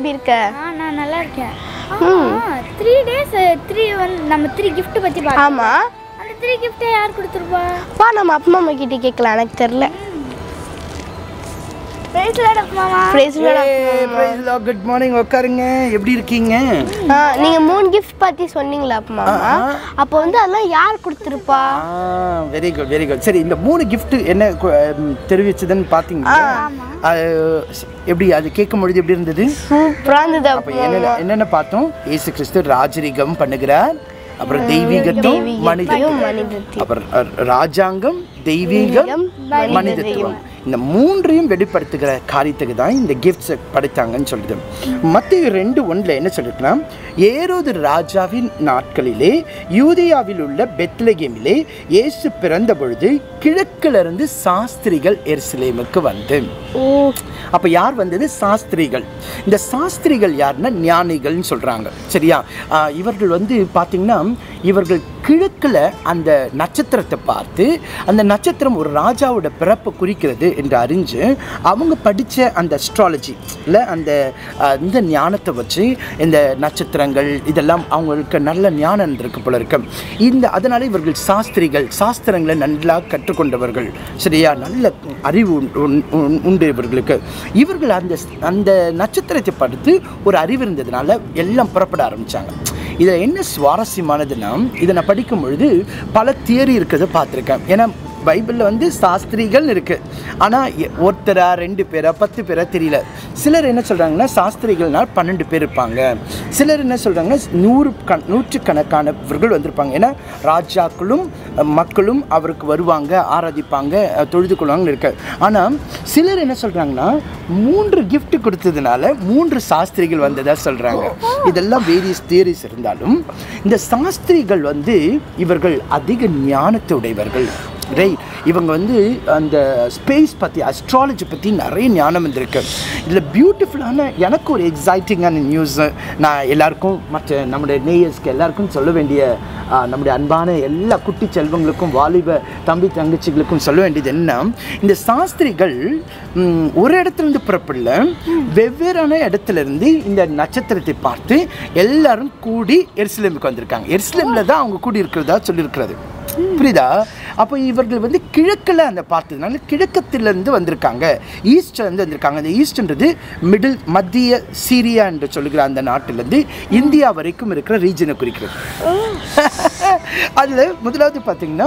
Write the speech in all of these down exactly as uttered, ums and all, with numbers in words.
எப்படி இருக்க? நான் நல்லா இருக்கேன். த்ரீ டேஸ் த்ரீ ஒன் நம்ம த்ரீ கிஃப்ட் பற்றி பார்த்தோம். ஆமாம். அந்த த்ரீ கிஃப்ட்டை யார் கொடுத்துருப்பா? பா நம்ம அப்பா அம்மா கிட்டே கேட்கலாம், எனக்கு தெரில. பிரைஸ் லார்ட் அப்பா அம்மா. Praise lord. Praise lord. Good morning. உட்காருங்க. எப்படி இருக்கீங்க? நீங்க மூணு கிஃப்ட் பத்தி சொன்னீங்களா அப்பா அம்மா? அப்போ வந்து அதெல்லாம் யார் கொடுத்துருப்பா? Very good very good. சரி, இந்த மூணு கிஃப்ட் என்ன தெரிவிச்சதுன்னு பார்த்தீங்களா? எப்படி அது கேட்கும் பொழுது எப்படி இருந்தது? சூப்பரா இருந்தது. அப்போ என்னென்ன என்னென்ன பார்த்தோம்? இயேசு கிறிஸ்து ராஜரிகம் பண்ணுகிறார், அப்புறம் தெய்வீகத்துவம் மனிதத்துவம், அப்புறம் ராஜாங்கம் தெய்வீகம் மனிதத்துவம். இந்த மூன்றையும் வெளிப்படுத்துகிற காரியத்துக்கு தான் இந்த கிஃப்ட்ஸ் படைத்தாங்கன்னு சொல்லுது. மத்திய ரெண்டு ஒன்றில் என்ன சொல்லிருக்குன்னா, ஏரோது ராஜாவின் நாட்களிலே யூதேயாவில் உள்ள பெத்லகேமிலே இயேசு பிறந்த பொழுது கிழக்கிலிருந்து சாஸ்திரிகள் எருசலேமுக்கு வந்து. அப்போ யார் வந்தது? சாஸ்திரிகள். இந்த சாஸ்திரிகள் யாருன்னா ஞானிகள்னு சொல்கிறாங்க. சரியா? இவர்கள் வந்து பார்த்திங்கன்னா, இவர்கள் கிழக்கில் அந்த நட்சத்திரத்தை பார்த்து, அந்த நட்சத்திரம் ஒரு ராஜாவோட பிறப்பை குறிக்கிறது என்று அறிஞ்சு அவங்க படித்த அந்த அஸ்ட்ராலஜி இல்லை அந்த இந்த ஞானத்தை வச்சு இந்த நட்சத்திரங்கள் இதெல்லாம் அவங்களுக்கு நல்ல ஞானம் இருக்கு போல இருக்கு. இந்த அதனால் இவர்கள் சாஸ்திரிகள், சாஸ்திரங்களை நல்லா கற்றுக்கொண்டவர்கள். சரியா? நல்ல அறிவு உண்டு இவர்களுக்கு. இவர்கள் அந்த அந்த நட்சத்திரத்தை பார்த்து ஒரு அறிவு இருந்ததுனால எல்லாம் புறப்பட ஆரம்பித்தாங்க. இதில் என்ன சுவாரஸ்யமானதுன்னா, இதை நான் படிக்கும் பொழுது பல தியரி இருக்கிறத பார்த்துருக்கேன். ஏன்னா பைபிளில் வந்து சாஸ்திரிகள் இருக்குது, ஆனால் ஒருத்தரா ரெண்டு பேரா பத்து பேரா தெரியல. சிலர் என்ன சொல்கிறாங்கன்னா, சாஸ்திரிகள்னால் பன்னெண்டு பேர் இருப்பாங்க. சிலர் என்ன சொல்கிறாங்கன்னா, நூறு கண் நூற்றுக்கணக்கானவர்கள் வந்திருப்பாங்க. ஏன்னா ராஜாக்களும் மக்களும் அவருக்கு வருவாங்க, ஆராதிப்பாங்க, தொழுது கொள்வாங்கன்னு இருக்கு. ஆனால் சிலர் என்ன சொல்கிறாங்கன்னா, மூன்று கிஃப்ட் கொடுத்ததுனால மூன்று சாஸ்திரிகள் வந்ததாக சொல்கிறாங்க. இதெல்லாம் வேரியஸ் தியரிஸ் இருந்தாலும் இந்த சாஸ்திரிகள் வந்து இவர்கள் அதிக ஞானத்தை உடையவர்கள். ரைட்? இவங்க வந்து அந்த ஸ்பேஸ் பற்றி, அஸ்ட்ராலஜி பற்றி நிறைய ஞானம் வந்திருக்கு. இதில் பியூட்டிஃபுல்லான எனக்கு ஒரு எக்ஸைட்டிங்கான நியூஸு நான் எல்லாருக்கும், மற்ற நம்முடைய நேயர்ஸ்க்கு எல்லாருக்கும் சொல்ல வேண்டிய, நம்முடைய அன்பான எல்லா குட்டி செல்வங்களுக்கும் வாலிப தம்பி தங்கச்சிகளுக்கும் சொல்ல வேண்டியது என்ன, இந்த சாஸ்திரிகள் ஒரு இடத்துலேருந்து புறப்படல, வெவ்வேறான இடத்துலேருந்து இந்த நட்சத்திரத்தை பார்த்து எல்லாரும் கூடி எருசலேமுக்கு வந்திருக்காங்க. எருசலேமில் தான் அவங்க கூடி இருக்கிறதா சொல்லியிருக்கிறது. புரியுதா? அப்போ இவர்கள் வந்து கிழக்கில் அந்த பார்த்ததுனால கிழக்கத்திலிருந்து வந்திருக்காங்க, ஈஸ்ட்லேருந்து வந்திருக்காங்க. அந்த ஈஸ்ட்ன்றது மிடில் மத்திய சீரியா என்று சொல்லுகிற அந்த நாட்டிலேருந்து இந்தியா வரைக்கும் இருக்கிற ரீஜனை குறிக்கிறது. அதில் முதலாவது பார்த்திங்கன்னா,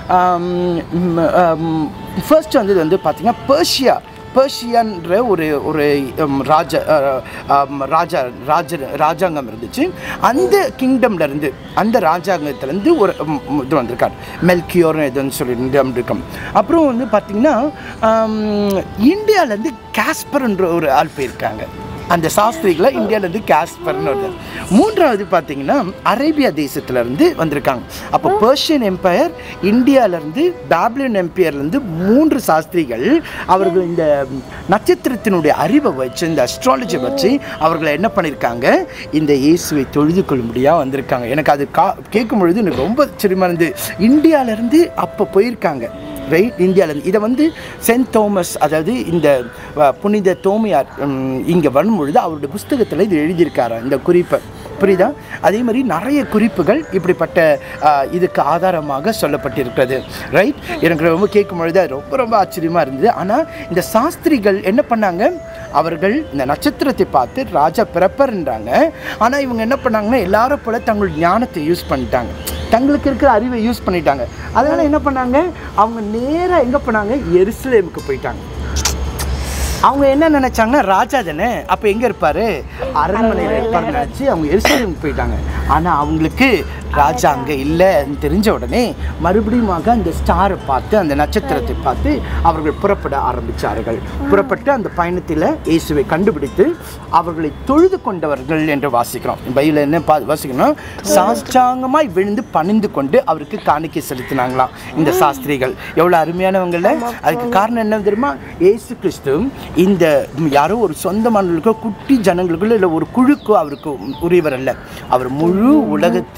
ஃபர்ஸ்ட் வந்தது வந்து பார்த்திங்கன்னா பெர்ஷியா. பெர்ஷியன்ற ஒரு ஒரு ராஜ ராஜா ராஜ ராஜாங்கம் இருந்துச்சு. அந்த கிங்டம்ல இருந்து, அந்த ராஜாங்கத்திலேருந்து ஒரு இது வந்திருக்கார், மெல்கியோர்னு எதுன்னு சொல்லிட்டு இருக்கும். அப்புறம் வந்து பார்த்திங்கன்னா, இந்தியாவிலேருந்து காஸ்பர்ன்ற ஒரு ஆள் போயிருக்காங்க. அந்த சாஸ்திரிகளை இந்தியாவிலேருந்து காஸ்பர்னு வருது. மூன்றாவது பார்த்தீங்கன்னா அரேபியா தேசத்துலேருந்து வந்திருக்காங்க. அப்போ பெர்ஷியன் எம்பையர், இந்தியாவிலேருந்து, பாபிலோன் எம்பையர்லேருந்து மூன்று சாஸ்திரிகள் அவர்கள் இந்த நட்சத்திரத்தினுடைய அறிவை வச்சு, இந்த அஸ்ட்ராலஜியை வச்சு அவர்களை என்ன பண்ணியிருக்காங்க, இந்த இயேசுவை தொழுது கொள்ளும்படியாக வந்திருக்காங்க. எனக்கு அது கா கேட்கும் பொழுது எனக்கு ரொம்ப சிரிமா இருந்து. இந்தியாவிலேருந்து அப்போ போயிருக்காங்க. ரைட்? இந்தியாவிலேருந்து இதை வந்து சென்ட் தோமஸ், அதாவது இந்த புனித தோமையார் இங்கே வரும்பொழுது அவருடைய புஸ்தகத்தில் இது எழுதியிருக்காரு இந்த குறிப்பை. புரியுதா? அதே மாதிரி நிறைய குறிப்புகள் இப்படிப்பட்ட இதுக்கு ஆதாரமாக சொல்லப்பட்டிருக்கிறது. ரைட்? எனக்கு ரொம்ப கேட்கும் பொழுது அது ரொம்ப ரொம்ப ஆச்சரியமாக இருந்தது. ஆனால் இந்த சாஸ்திரிகள் என்ன பண்ணாங்க, அவர்கள் இந்த நட்சத்திரத்தை பார்த்து ராஜா பிறப்பர்ன்றாங்க. ஆனால் இவங்க என்ன பண்ணாங்கன்னா, எல்லாரும் போல தங்கள் ஞானத்தை யூஸ் பண்ணிட்டாங்க, தங்களுக்கு இருக்கிற அறிவை யூஸ் பண்ணிட்டாங்க. அதனால் என்ன பண்ணாங்க, அவங்க நேராக எங்கே போனாங்க, எருசலேமுக்கு போயிட்டாங்க. அவங்க என்ன நினைச்சாங்கன்னா, ராஜா தானே, அப்போ எங்கே இருப்பார், அரண்மனையில் இருப்பாருன்னு நினச்சி அவங்க எருசலேமுக்கு போயிட்டாங்க. ஆனால் அவங்களுக்கு ராஜா அங்கே இல்லைன்னு தெரிஞ்ச உடனே மறுபடியும் அந்த ஸ்டாரை பார்த்து, அந்த நட்சத்திரத்தை பார்த்து அவர்கள் புறப்பட ஆரம்பித்தார்கள். புறப்பட்டு அந்த பயணத்தில் இயேசுவை கண்டுபிடித்து அவர்களை தொழுது கொண்டவர்கள் என்று வாசிக்கிறோம். பைபிளில் என்ன பா வாசிக்கணும், சாஷ்டாங்கமாய் விழுந்து பணிந்து கொண்டு அவருக்கு காணிக்கை செலுத்தினாங்களாம் இந்த சாஸ்திரிகள். எவ்வளோ அருமையானவங்கள. அதுக்கு காரணம் என்ன தெரியுமா, இயேசு கிறிஸ்து இந்த யாரோ ஒரு சொந்தமானவர்களுக்கோ குட்டி ஜனங்களுக்கோ இல்லை ஒரு குழுக்கோ அவருக்கு உரியவர் அல்ல. அவர் முழு உலகத்திலே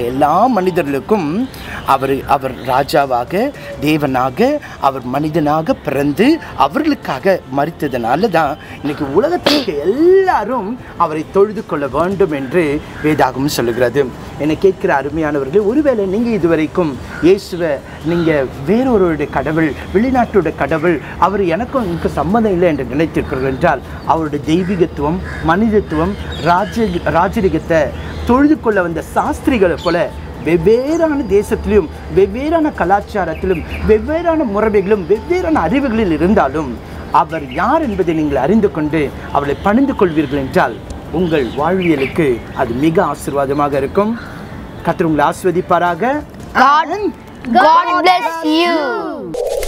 எல்லா மனிதர்களுக்கும் அவர் அவர் ராஜாவாக தேவனாக அவர் மனிதனாக பிறந்து அவர்களுக்காக மரித்ததனால தான் இன்னைக்கு உலகத்திற்கு எல்லாரும் அவரை தொழுது கொள்ள வேண்டும் என்று வேதாகமம் சொல்லுகிறது. என்னை கேட்கிற அருமையானவர்களே, ஒருவேளை நீங்கள் இதுவரைக்கும் இயேசுவை நீங்கள் வேறொருடைய கடவுள், வெளிநாட்டோட கடவுள், அவர் எனக்கும் எனக்கு சம்மதம் இல்லை என்று நினைத்திருப்பீர்கள் என்றால் அவருடைய தெய்வீகத்துவம், மனிதத்துவம், ராஜ ராஜரிகத்தை தொழுது கொள்ள வந்த சாஸ்திரிகளை போல வெவ்வேறான தேசத்திலும் வெவ்வேறான கலாச்சாரத்திலும் வெவ்வேறான முறைமைகளும் வெவ்வேறான அறிவுகளில் இருந்தாலும் அவர் யார் என்பதை நீங்கள் அறிந்து கொண்டு அவளை பணிந்து கொள்வீர்கள் என்றால் உங்கள் வாழ்வியலுக்கு அது மிக ஆசீர்வாதமாக இருக்கும். கர்த்தர் உங்களை ஆசீர்வதிப்பாராக. God, God bless you.